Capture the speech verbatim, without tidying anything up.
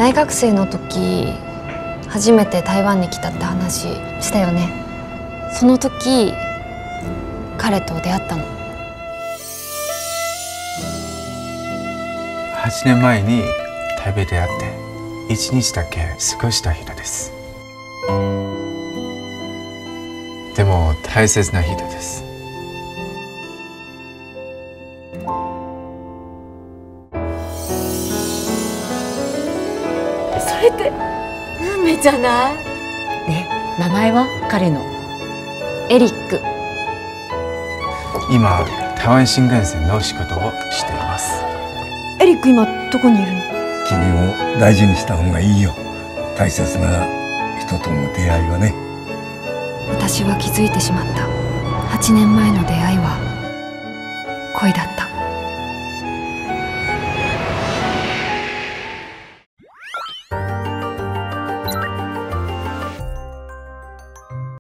大学生の時初めて台湾に来たって話したよね。その時彼と出会ったの。 はちねんまえに台北で会っていちにちだけ過ごした人です。でも大切な人です。 それって運命じゃない？ね、名前は彼の？ エリック。 今台湾新幹線の仕事をしています。 エリック今どこにいるの？ 君を大事にした方がいいよ。大切な人との出会いはね。 私は気づいてしまった。はちねんまえの出会いは恋だった。